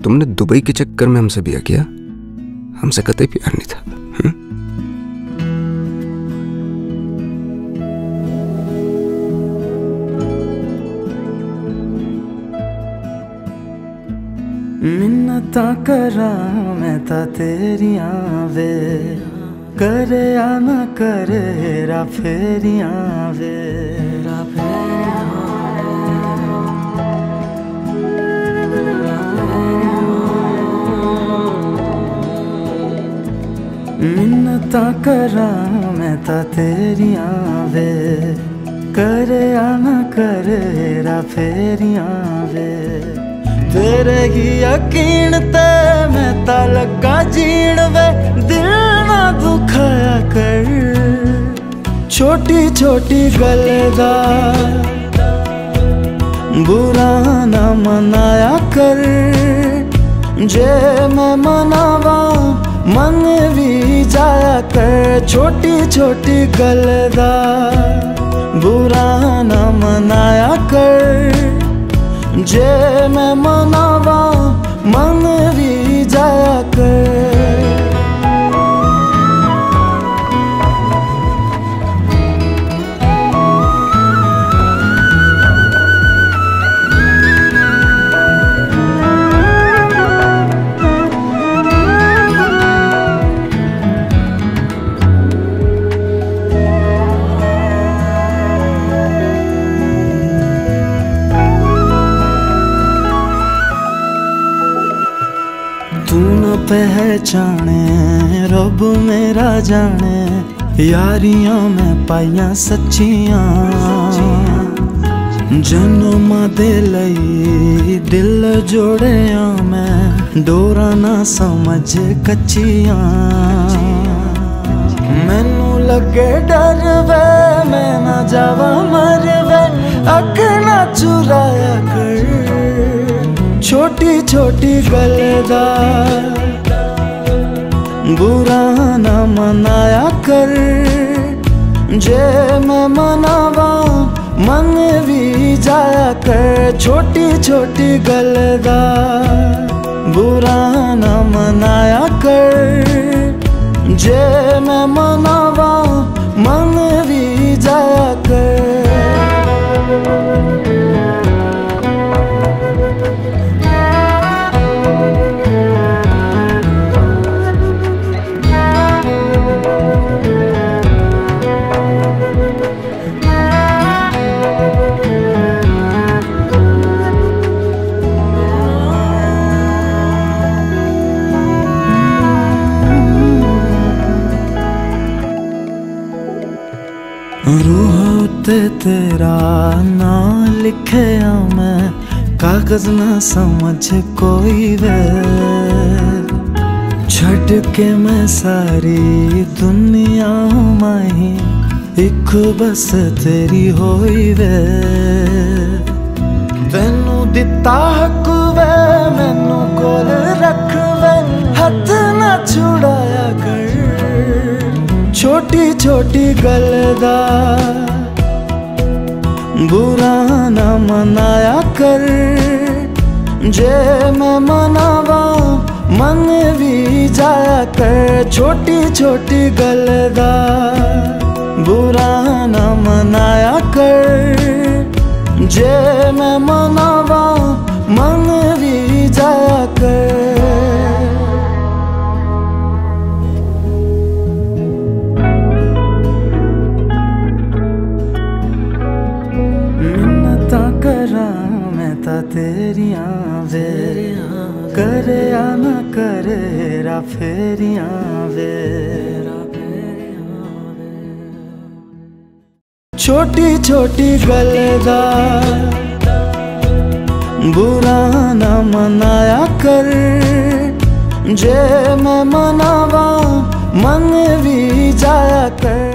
तुमने दुबई के चक्कर में हमसे बिया किया? हमसे कतई प्यार नहीं था। मिन्नतां करा मैं ता तेरियां वे, करे या ना करे हेरा फेरियां वे। मिन्नतां करा मैं ता तेरियां वे, करे या ना करे हेरा फेरियां वे। तेरे ही यकीन ते मैं ता लगा जीण वे, दिल ना दुखाया कर। छोटी छोटी गल दा बुरा ना मनाया कर, जे मैं मनावा मन भी जाया कर। छोटी छोटी गल दा बुरा ना मनाया कर, जे मैं मनावा मन भी जाया कर। तू न पहचाने रब मेरा जाने, यारियां में पाइयां सच्चियां। जन्म दे लई दिल जोड़िया मैं, डोरा ना समझ कच्चियां। मैनू लगे डर वे मैं ना जावा मर वे, अख ना चुराया कर। छोटी छोटी गल दा बुरा ना मनाया कर, जे मैं मनावा मन भी जाया कर। छोटी छोटी गल दा बुरा ना मनाया कर, जे मैं मनावा मन भी जाया कर। रूह उत्ते तेरा ना लिखया मैं, कागज ना समझ कोई वे। छड़ के मैं सारी दुनिया माही, एक बस तेरी होई वे। तेनू दिता हक वे मैनू कोल रख वे, हथ ना छुड़ाया कर। छोटी छोटी गल दा बुरा ना मनाया कर, जे मैं मनावा मन भी जाया कर। छोटी छोटी गल दा बुरा ना मनाया कर, जे मैं मनावा मन भी जाया कर। मिन्नतां करा मैं ता तेरियां वे, करे या ना करे हेरा फेरियां वे। छोटी छोटी गल दा बुरा ना मनाया कर, जे मैं मनावा मन भी जाया कर।